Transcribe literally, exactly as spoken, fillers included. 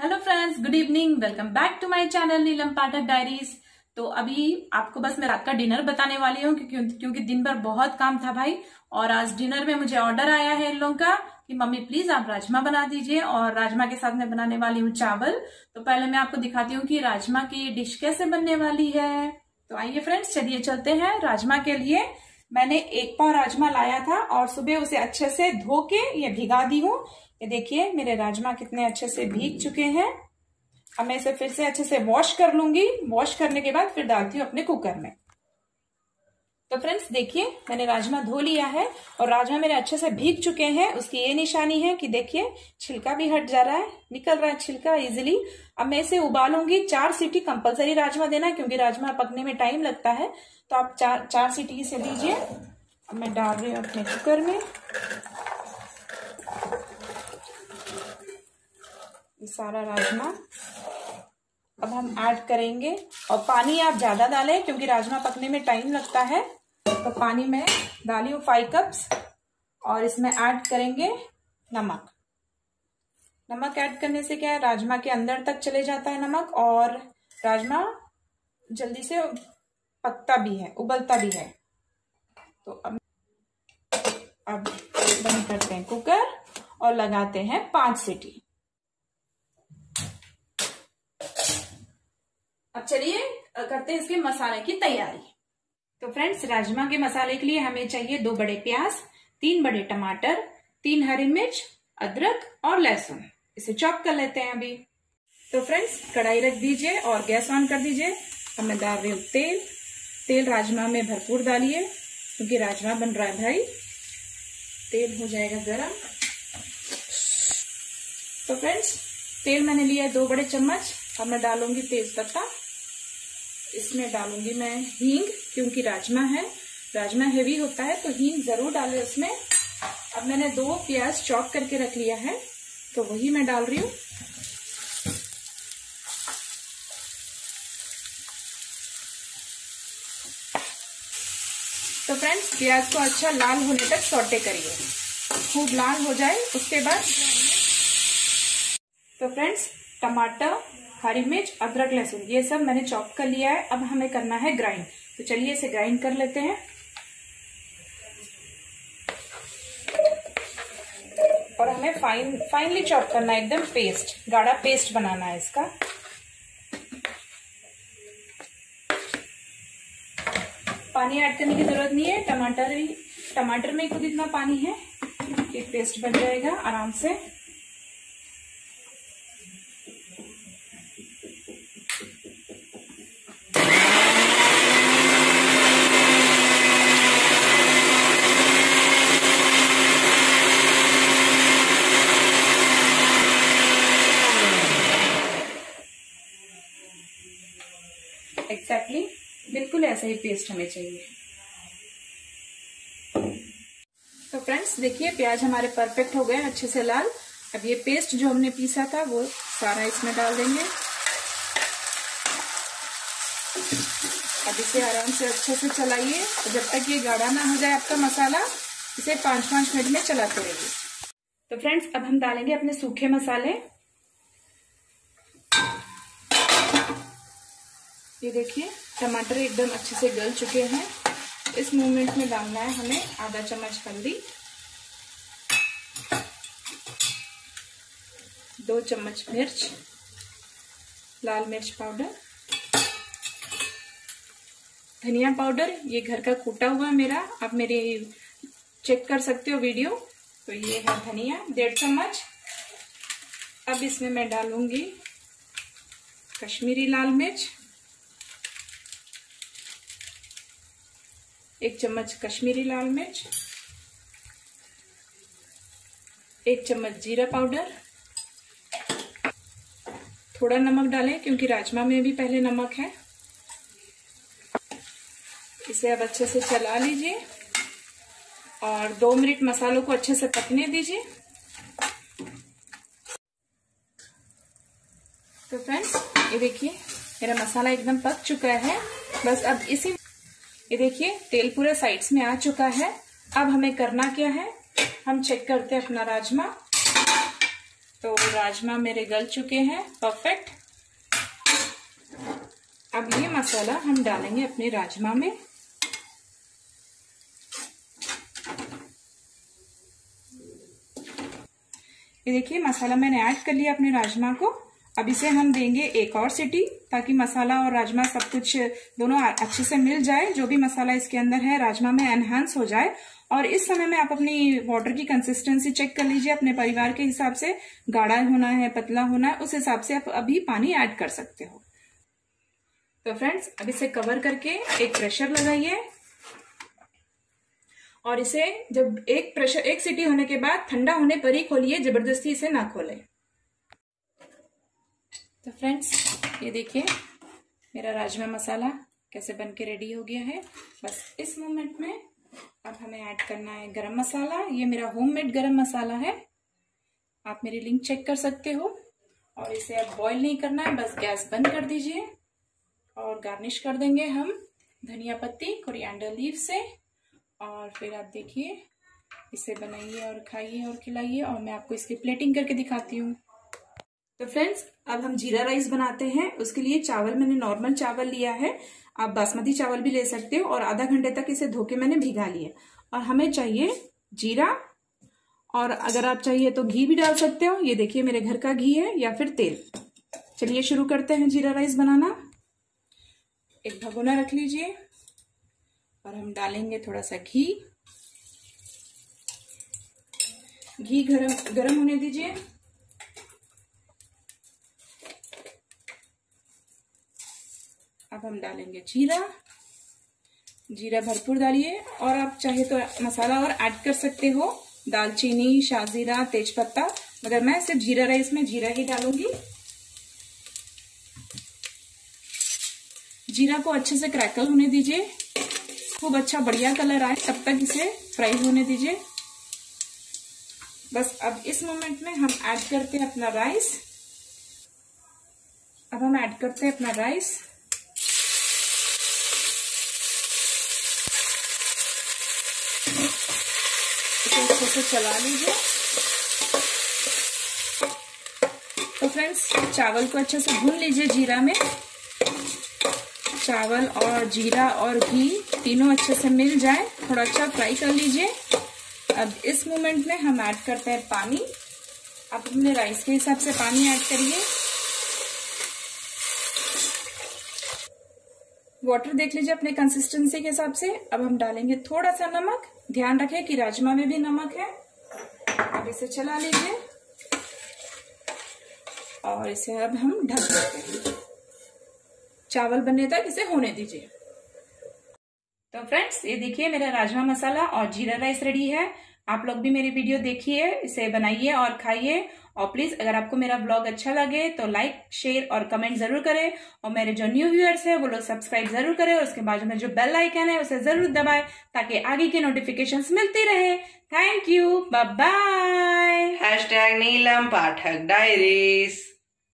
Hello friends, good evening. Welcome back to my channel Neelam Pathak diaries. तो अभी आपको बस मैं रात का डिनर बताने वाली हूँ क्योंकि क्योंकि दिन भर बहुत काम था भाई। और आज डिनर में मुझे ऑर्डर आया है इन लोगों का कि मम्मी प्लीज आप राजमा बना दीजिए, और राजमा के साथ मैं बनाने वाली हूँ चावल। तो पहले मैं आपको दिखाती हूँ कि राजमा की डिश कैसे बनने वाली है। तो आइए फ्रेंड्स, चलिए चलते हैं। राजमा के लिए मैंने एक पाव राजमा लाया था और सुबह उसे अच्छे से धो के ये भिगा दी हूँ। ये देखिए मेरे राजमा कितने अच्छे से भीग चुके हैं। अब मैं इसे फिर से अच्छे से वॉश कर लूंगी। वॉश करने के बाद फिर डालती हूँ अपने कुकर में। तो फ्रेंड्स देखिए मैंने राजमा धो लिया है और राजमा मेरे अच्छे से भीग चुके हैं। उसकी ये निशानी है कि देखिए छिलका भी हट जा रहा है, निकल रहा है छिलका इजिली। अब मैं इसे उबालूंगी। चार सीटी कंपलसरी राजमा देना क्योंकि राजमा पकने में टाइम लगता है। तो आप चार चार सीटी इसे दीजिए। अब मैं डाल रही हूँ अपने कुकर में सारा राजमा। अब हम ऐड करेंगे, और पानी आप ज्यादा डालें क्योंकि राजमा पकने में टाइम लगता है। तो पानी में डाली हूँ फाइव कप्स, और इसमें ऐड करेंगे नमक। नमक ऐड करने से क्या है, राजमा के अंदर तक चले जाता है नमक, और राजमा जल्दी से पकता भी है, उबलता भी है। तो अब अब बंद करते हैं कुकर और लगाते हैं पांच सीटी। अब चलिए करते हैं इसके मसाले की तैयारी। तो फ्रेंड्स राजमा के मसाले के लिए हमें चाहिए दो बड़े प्याज, तीन बड़े टमाटर, तीन हरी मिर्च, अदरक और लहसुन। इसे चॉप कर लेते हैं अभी। तो फ्रेंड्स कढ़ाई रख दीजिए और गैस ऑन कर दीजिए। अब मैं डाल रही हूँ तेल। तेल राजमा में भरपूर डालिए क्योंकि राजमा बन रहा है भाई। तेल हो जाएगा गरम। तो फ्रेंड्स तेल मैंने लिया है दो बड़े चम्मच। अब मैं डालूंगी तेज पत्ता। इसमें डालूंगी मैं हींग क्योंकि राजमा है, राजमा हेवी होता है तो हींग जरूर डालें उसमें। अब मैंने दो प्याज चॉप करके रख लिया है तो वही मैं डाल रही हूँ। तो फ्रेंड्स प्याज को अच्छा लाल होने तक सौटे करिए, खूब लाल हो जाए उसके बाद। तो फ्रेंड्स टमाटर, हरी मिर्च, अदरक, लहसुन ये सब मैंने चॉप कर लिया है। अब हमें करना है ग्राइंड। तो चलिए इसे ग्राइंड कर लेते हैं। और हमें फाइन फाइनली चॉप करना है, एकदम पेस्ट, गाढ़ा पेस्ट बनाना है इसका। पानी ऐड करने की जरूरत नहीं है, टमाटर ही टमाटर में खुद इतना पानी है कि पेस्ट बन जाएगा आराम से। एग्जैक्टली exactly, बिल्कुल ऐसा ही पेस्ट हमें चाहिए। तो फ्रेंड्स देखिए प्याज हमारे परफेक्ट हो गए, अच्छे से लाल। अब ये पेस्ट जो हमने पीसा था वो सारा इसमें डाल देंगे। अब इसे आराम से अच्छे से चलाइए जब तक ये गाढ़ा ना हो जाए आपका मसाला। इसे पांच पांच मिनट में चलाते रहिए। तो फ्रेंड्स अब हम डालेंगे अपने सूखे मसाले। ये देखिए टमाटर एकदम अच्छे से गल चुके हैं। इस मोमेंट में डालना है हमें आधा चम्मच हल्दी, दो चम्मच मिर्च, लाल मिर्च पाउडर, धनिया पाउडर, ये घर का कूटा हुआ है मेरा, आप मेरे चेक कर सकते हो वीडियो। तो ये है धनिया डेढ़ चम्मच। अब इसमें मैं डालूंगी कश्मीरी लाल मिर्च, एक चम्मच कश्मीरी लाल मिर्च, एक चम्मच जीरा पाउडर, थोड़ा नमक डालें क्योंकि राजमा में भी पहले नमक है। इसे अब अच्छे से चला लीजिए और दो मिनट मसालों को अच्छे से पकने दीजिए। तो फ्रेंड्स ये देखिए मेरा मसाला एकदम पक चुका है। बस अब इसी ये देखिए तेल पूरे साइड्स में आ चुका है। अब हमें करना क्या है, हम चेक करते हैं अपना राजमा। तो राजमा मेरे गल चुके हैं परफेक्ट। अब ये मसाला हम डालेंगे अपने राजमा में। ये देखिए मसाला मैंने ऐड कर लिया अपने राजमा को। अब इसे हम देंगे एक और सीटी, ताकि मसाला और राजमा सब कुछ दोनों अच्छे से मिल जाए। जो भी मसाला इसके अंदर है राजमा में एनहांस हो जाए। और इस समय में आप अपनी वाटर की कंसिस्टेंसी चेक कर लीजिए अपने परिवार के हिसाब से, गाढ़ा होना है पतला होना है, उस हिसाब से आप अभी पानी ऐड कर सकते हो। तो फ्रेंड्स अब इसे कवर करके एक प्रेशर लगाइए और इसे जब एक प्रेशर एक सीटी होने के बाद ठंडा होने पर ही खोलिए, जबरदस्ती इसे ना खोलें। तो फ्रेंड्स ये देखिए मेरा राजमा मसाला कैसे बन के रेडी हो गया है। बस इस मोमेंट में अब हमें ऐड करना है गरम मसाला। ये मेरा होममेड गरम मसाला है, आप मेरी लिंक चेक कर सकते हो। और इसे अब बॉईल नहीं करना है, बस गैस बंद कर दीजिए। और गार्निश कर देंगे हम धनिया पत्ती कोरिएंडर लीफ से। और फिर आप देखिए इसे बनाइए और खाइए और खिलाइए। और मैं आपको इसकी प्लेटिंग करके दिखाती हूँ। तो फ्रेंड्स अब हम जीरा राइस बनाते हैं। उसके लिए चावल मैंने नॉर्मल चावल लिया है, आप बासमती चावल भी ले सकते हो। और आधा घंटे तक इसे धो के मैंने भिगा लिया। और हमें चाहिए जीरा, और अगर आप चाहिए तो घी भी डाल सकते हो। ये देखिए मेरे घर का घी है या फिर तेल। चलिए शुरू करते हैं जीरा राइस बनाना। एक भगोना रख लीजिए और हम डालेंगे थोड़ा सा घी। घी गरम गरम होने दीजिए। अब हम डालेंगे जीरा। जीरा भरपूर डालिए। और आप चाहे तो मसाला और ऐड कर सकते हो, दालचीनी, शाजीरा, तेजपत्ता, मगर मैं सिर्फ जीरा राइस में जीरा ही डालूंगी। जीरा को अच्छे से क्रैकल होने दीजिए, खूब अच्छा बढ़िया कलर आए तब तक इसे फ्राई होने दीजिए। बस अब इस मोमेंट में हम ऐड करते हैं अपना राइस। अब हम ऐड करते हैं अपना राइस। इसे अच्छे से चला लीजिए। तो फ्रेंड्स चावल को अच्छे से भून लीजिए जीरा में। चावल और जीरा और घी तीनों अच्छे से मिल जाए, थोड़ा अच्छा फ्राई कर लीजिए। अब इस मोमेंट में हम ऐड करते हैं पानी। आप अपने राइस के हिसाब से पानी ऐड करिए। वाटर देख लीजिए अपने कंसिस्टेंसी के हिसाब से। अब हम डालेंगे थोड़ा सा नमक। ध्यान रखें कि राजमा में भी नमक है। अब इसे चला लीजिए और इसे अब हम ढक देते हैं। चावल बनने तक इसे होने दीजिए। तो फ्रेंड्स ये देखिए मेरा राजमा मसाला और जीरा राइस रेडी है। आप लोग भी मेरी वीडियो देखिए, इसे बनाइए और खाइए। और प्लीज अगर आपको मेरा ब्लॉग अच्छा लगे तो लाइक, शेयर और कमेंट जरूर करें। और मेरे जो न्यू व्यूअर्स हैं वो लोग सब्सक्राइब जरूर करें। और उसके बाजू में जो बेल आइकन है उसे जरूर दबाएं ताकि आगे की नोटिफिकेशंस मिलती रहे। Thank you, bye bye. Hashtag Neelam Pathak diaries.